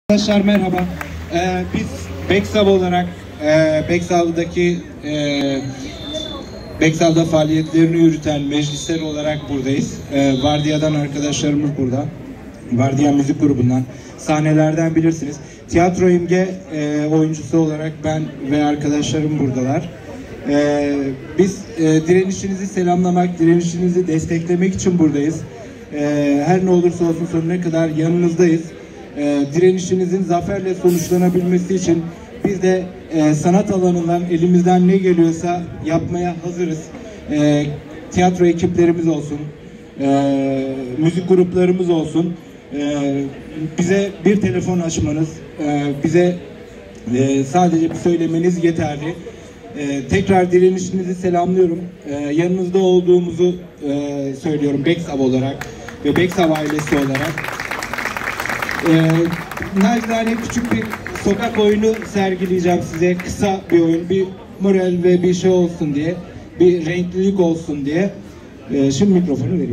Arkadaşlar merhaba. Biz Beksav olarak Beksav'da faaliyetlerini yürüten meclisler olarak buradayız. Vardiyadan arkadaşlarımız burada. Vardiya Müzik Grubu'ndan. Sahnelerden bilirsiniz. Tiyatro İmge oyuncusu olarak ben ve arkadaşlarım buradalar. Biz direnişinizi selamlamak, direnişinizi desteklemek için buradayız. Her ne olursa olsun sonuna kadar yanınızdayız. Direnişinizin zaferle sonuçlanabilmesi için biz de sanat alanından elimizden ne geliyorsa yapmaya hazırız. Tiyatro ekiplerimiz olsun, müzik gruplarımız olsun. Bize bir telefon açmanız, bize sadece bir söylemeniz yeterli. Tekrar direnişinizi selamlıyorum. Yanınızda olduğumuzu söylüyorum Beksav olarak ve Beksav ailesi olarak. Nacizane küçük bir sokak oyunu sergileyeceğim size. Kısa bir oyun, bir moral ve bir şey olsun diye, bir renklilik olsun diye. Şimdi mikrofonu vereyim.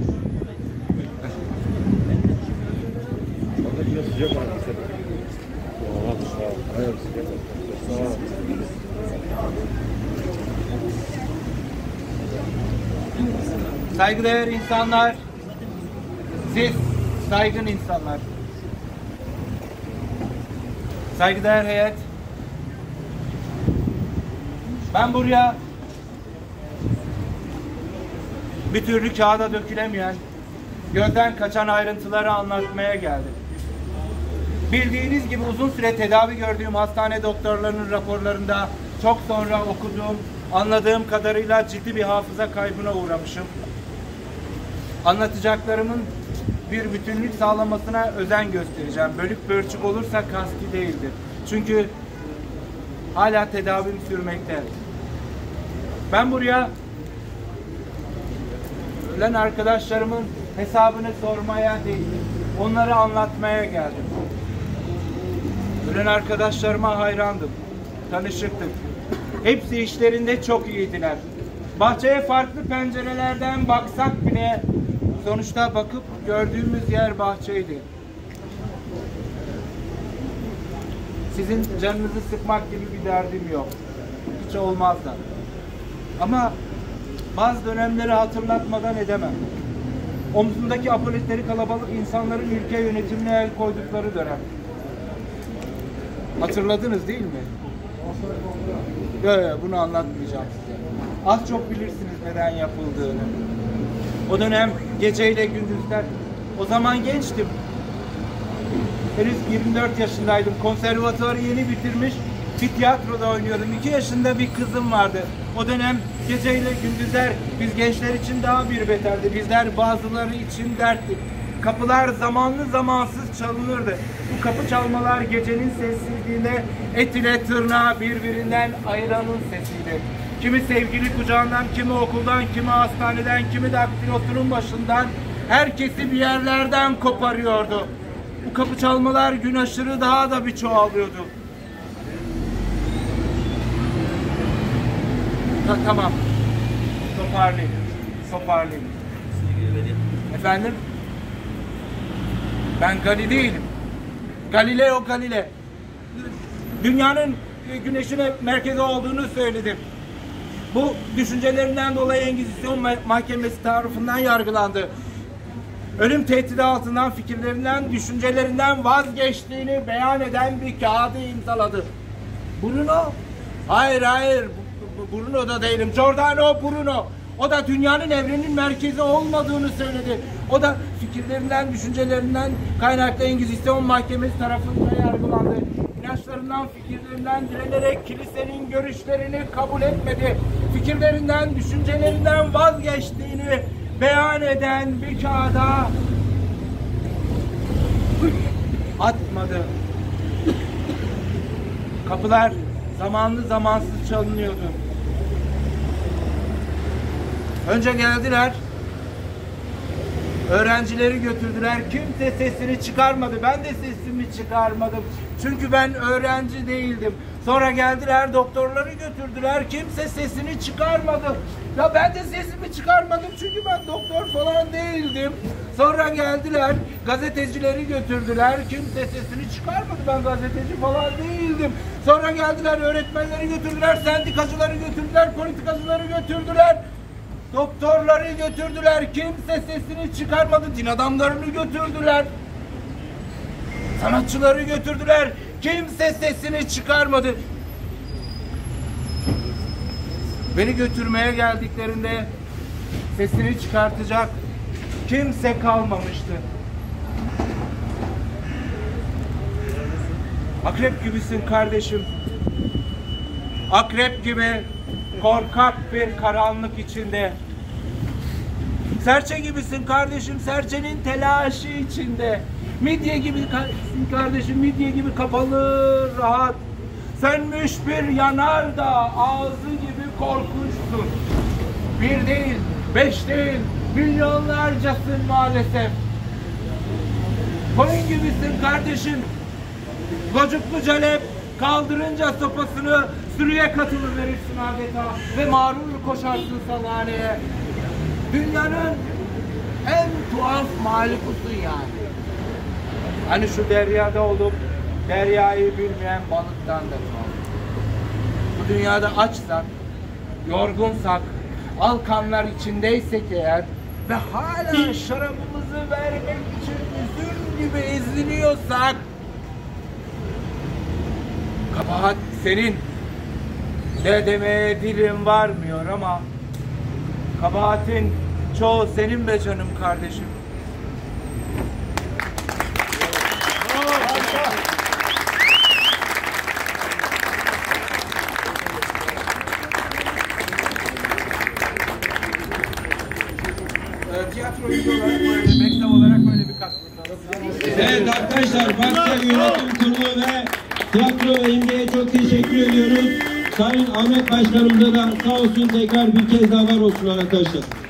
Saygıdeğer insanlar, siz saygın insanlar. Saygıdeğer heyet, ben buraya bir türlü kağıda dökülemeyen, gözden kaçan ayrıntıları anlatmaya geldim. Bildiğiniz gibi uzun süre tedavi gördüğüm hastane doktorlarının raporlarında çok sonra okuduğum, anladığım kadarıyla ciddi bir hafıza kaybına uğramışım. Anlatacaklarımın bir bütünlük sağlamasına özen göstereceğim. Bölük pörçük olursa kasti değildir. Çünkü hala tedavim sürmekte. Ben buraya ölen arkadaşlarımın hesabını sormaya değil, onları anlatmaya geldim. Ölen arkadaşlarıma hayrandım, tanışıktık. Hepsi işlerinde çok iyiydiler. Bahçeye farklı pencerelerden baksak bile sonuçta bakıp gördüğümüz yer bahçeydi. Sizin canınızı sıkmak gibi bir derdim yok. Hiç olmaz da. Ama bazı dönemleri hatırlatmadan edemem. Omzundaki apoletleri kalabalık insanların ülke yönetimine el koydukları dönem. Hatırladınız değil mi? Yok, bunu anlatmayacağım size. Az çok bilirsiniz neden yapıldığını. O dönem geceyle gündüzler. O zaman gençtim. Henüz 24 yaşındaydım. Konservatuvarı yeni bitirmiş. Bir tiyatroda oynuyordum. 2 yaşında bir kızım vardı. O dönem geceyle gündüzler biz gençler için daha bir beterdi. Bizler bazıları için derttik. Kapılar zamanlı zamansız çalınırdı. Bu kapı çalmalar gecenin sessizliğinde et ile tırnağı birbirinden ayıranın sesiydi. Kimi sevgili kucağından, kimi okuldan, kimi hastaneden, kimi daktilosunun başından herkesi bir yerlerden koparıyordu. Bu kapı çalmalar gün aşırı daha da bir çoğalıyordu. Tamam. Toparlayayım. Efendim? Ben Gali değilim. Galileo Galilei. Dünyanın güneşin merkezi olduğunu söyledim. Bu düşüncelerinden dolayı Engizisyon Mahkemesi tarafından yargılandı. Ölüm tehdidi altından fikirlerinden, düşüncelerinden vazgeçtiğini beyan eden bir kağıdı imzaladı. Bruno? Hayır. Bruno da değilim. Giordano Bruno. O da dünyanın evrenin merkezi olmadığını söyledi. O da fikirlerinden, düşüncelerinden kaynaklı Engizisyon Mahkemesi tarafından yargılandı. İnançlarından, fikirlerinden direnerek kilisenin görüşlerini kabul etmedi. Fikirlerinden, düşüncelerinden vazgeçtiğini beyan eden bir kağıda atmadı. Kapılar zamanlı zamansız çalınıyordu. Önce geldiler, öğrencileri götürdüler. Kimse sesini çıkarmadı. Ben de sesimi çıkarmadım. Çünkü ben öğrenci değildim. Sonra geldiler, doktorları götürdüler. Kimse sesini çıkarmadı. Ya ben de sesimi çıkarmadım çünkü ben doktor falan değildim. Sonra geldiler, gazetecileri götürdüler. Kimse sesini çıkarmadı. Ben gazeteci falan değildim. Sonra geldiler, öğretmenleri götürdüler, sendikacıları götürdüler, politikacıları götürdüler. Doktorları götürdüler. Kimse sesini çıkarmadı. Din adamlarını götürdüler. Sanatçıları götürdüler. Kimse sesini çıkarmadı. Beni götürmeye geldiklerinde sesini çıkartacak kimse kalmamıştı. Akrep gibisin kardeşim. Akrep gibi korkak bir karanlık içinde. Serçe gibisin kardeşim, serçenin telaşı içinde. Midye gibi kardeşim, midye gibi kapalı, rahat. Sönmüş bir yanardağ ağzı gibi korkunçsun. Bir değil, 5 değil, milyonlarcasın maalesef. Koyun gibisin kardeşim. Gocuklu celep kaldırınca sopasını sürüye katılıverirsin adeta ve mağrur koşarsın sananeye. Dünyanın en tuhaf mahlukusun yani. Hani şu deryada olup deryayı bilmeyen balıktan da tuhaf. Bu dünyada açsak, yorgunsak, alkanlar içindeysek eğer ve hala şarabımızı vermek için üzüm gibi eziliyorsak, kabahat senin. Ne demeye dilim varmıyor ama kabahatin çoğu senin be canım kardeşim. Tiyatro olarak böyle, mektep olarak böyle bir katkı. Evet arkadaşlar, Basya Yönetim Kurulu ve Tiyatro ve İmge'ye çok teşekkür ediyoruz. Sayın Ahmet Başkanımıza da sağ olsun, tekrar bir kez daha var olsun arkadaşlar.